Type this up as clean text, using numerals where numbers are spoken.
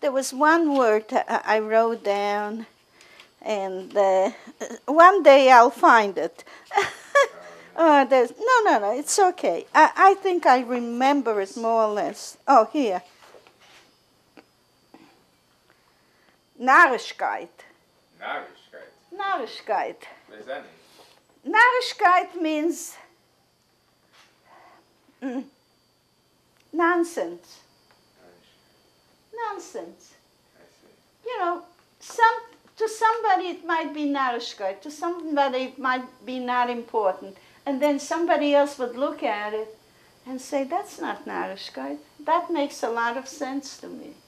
there was one word I wrote down, and one day I'll find it. No, it's okay. I think I remember it more or less. Oh, here. Narigkeit. Narigkeit. Narigkeit. What does that mean? Narigkeit means nonsense. Nonsense. I see. You know, to somebody it might be Narigkeit, to somebody it might be not important. And then somebody else would look at it and say, that's not Narigkeit. That makes a lot of sense to me.